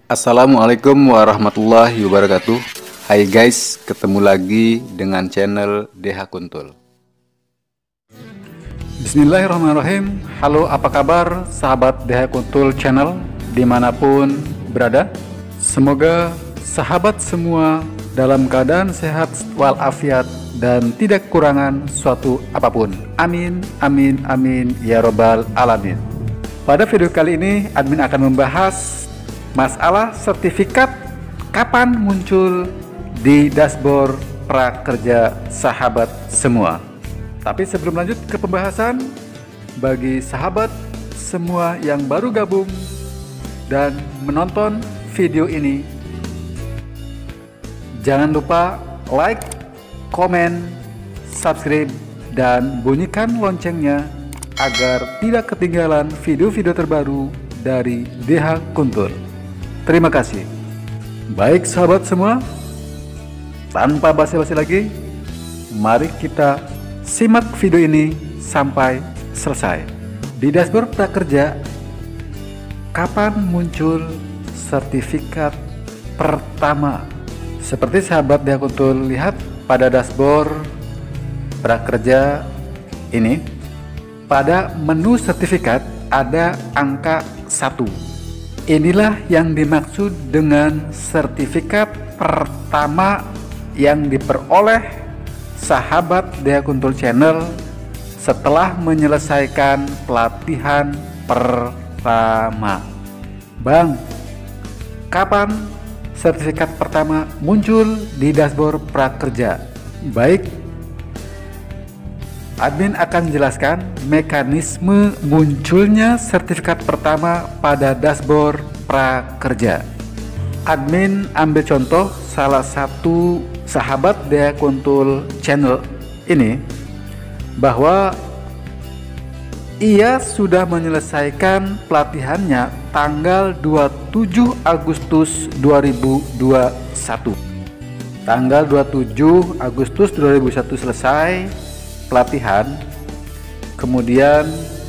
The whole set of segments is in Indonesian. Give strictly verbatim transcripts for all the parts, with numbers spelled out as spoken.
Assalamualaikum warahmatullahi wabarakatuh. Hai guys, ketemu lagi dengan channel D H Kuntul. Bismillahirrahmanirrahim. Halo, apa kabar sahabat D H Kuntul channel dimanapun berada? Semoga sahabat semua dalam keadaan sehat walafiat dan tidak kekurangan suatu apapun. Amin, amin, amin ya robbal alamin. Pada video kali ini admin akan membahas masalah sertifikat kapan muncul di dashboard prakerja sahabat semua. Tapi sebelum lanjut ke pembahasan, bagi sahabat semua yang baru gabung dan menonton video ini, jangan lupa like, komen, subscribe, dan bunyikan loncengnya agar tidak ketinggalan video-video terbaru dari D H Kuntul. Terima kasih. Baik sahabat semua, tanpa basa-basi lagi, mari kita simak video ini sampai selesai. Di dashboard prakerja, kapan muncul sertifikat pertama? Seperti sahabat D H Kuntul lihat pada dashboard prakerja ini, pada menu sertifikat ada angka satu. Inilah yang dimaksud dengan sertifikat pertama yang diperoleh sahabat D H Kuntul channel setelah menyelesaikan pelatihan pertama. Bang, kapan sertifikat pertama muncul di dashboard prakerja? Baik, admin akan jelaskan mekanisme munculnya sertifikat pertama pada dashboard prakerja. Admin ambil contoh salah satu sahabat D H Kuntul channel ini, bahwa ia sudah menyelesaikan pelatihannya tanggal dua puluh tujuh Agustus dua ribu dua puluh satu. Tanggal dua puluh tujuh Agustus dua ribu dua puluh satu selesai pelatihan, kemudian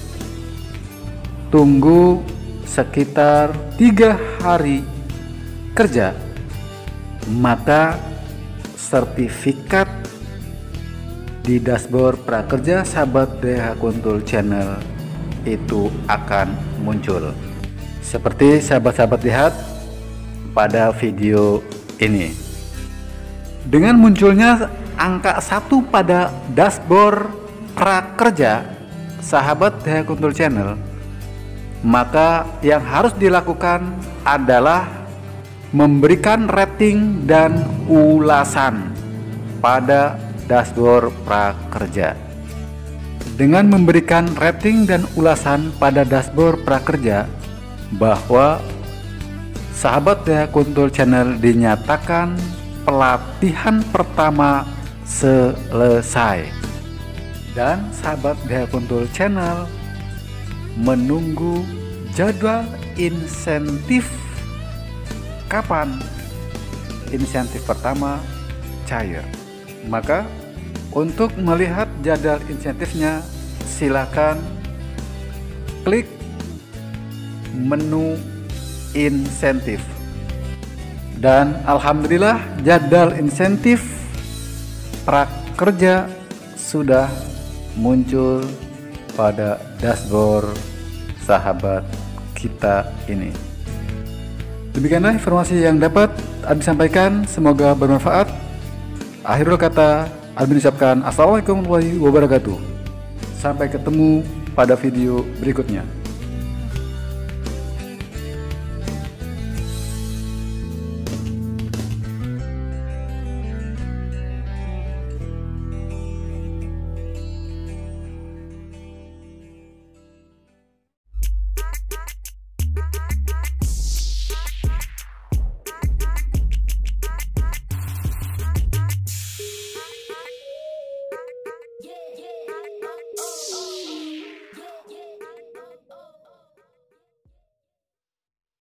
tunggu sekitar tiga hari kerja, maka sertifikat di dashboard prakerja sahabat D H Kuntul channel itu akan muncul seperti sahabat-sahabat lihat pada video ini. Dengan munculnya angka satu pada dashboard prakerja sahabat D H Kuntul channel, maka yang harus dilakukan adalah memberikan rating dan ulasan pada dashboard prakerja. Dengan memberikan rating dan ulasan pada dashboard prakerja bahwa sahabat D H Kuntul channel dinyatakan pelatihan pertama selesai, dan sahabat D H Kuntul channel menunggu jadwal insentif. Kapan insentif pertama cair? Maka untuk melihat jadwal insentifnya, silakan klik menu insentif. Dan alhamdulillah jadwal insentif prakerja sudah muncul pada dashboard sahabat kita ini. Demikianlah informasi yang dapat admin sampaikan, semoga bermanfaat. Akhirul kata, admin ucapkan assalamualaikum warahmatullahi wabarakatuh. Sampai ketemu pada video berikutnya.